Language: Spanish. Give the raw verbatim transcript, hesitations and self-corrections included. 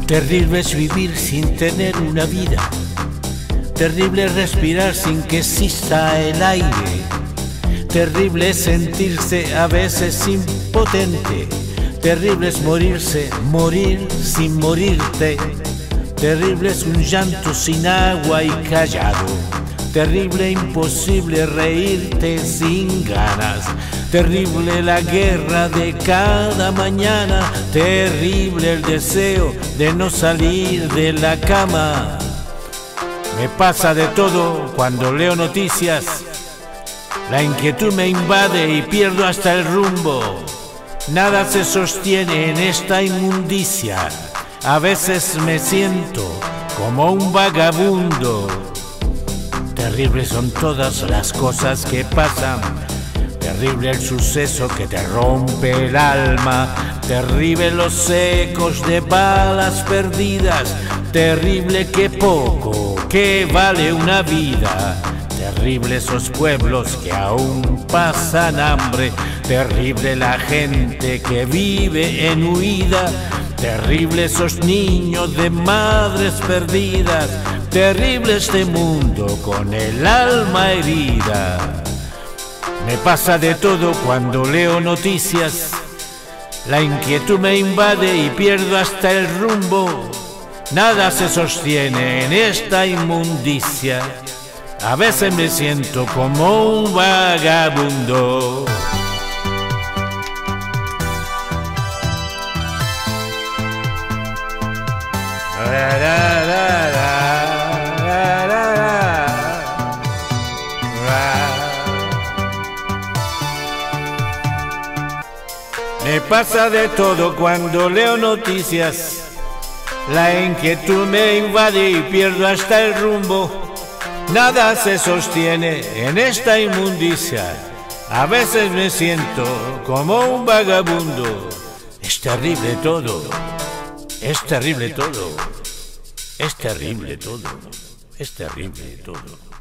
Terrible es vivir sin tener una vida. Terrible es respirar sin que exista el aire. Terrible es sentirse a veces impotente. Terrible es morirse, morir sin morirte. Terrible es un llanto sin agua y callado. Terrible e imposible reírte sin ganas. Terrible la guerra de cada mañana. Terrible el deseo de no salir de la cama. Me pasa de todo cuando leo noticias. La inquietud me invade y pierdo hasta el rumbo. Nada se sostiene en esta inmundicia. A veces me siento como un vagabundo. Terribles son todas las cosas que pasan. Terrible el suceso que te rompe el alma. Terrible los ecos de balas perdidas. Terrible que poco, que vale una vida. Terrible esos pueblos que aún pasan hambre. Terrible la gente que vive en huida. Terrible esos niños de madres perdidas. Terrible este mundo con el alma herida. Me pasa de todo cuando leo noticias. La inquietud me invade y pierdo hasta el rumbo. Nada se sostiene en esta inmundicia. A veces me siento como un vagabundo. Me pasa de todo cuando leo noticias. La inquietud me invade y pierdo hasta el rumbo. Nada se sostiene en esta inmundicia. A veces me siento como un vagabundo. Es terrible todo. Es terrible todo. Es terrible todo. Es terrible todo.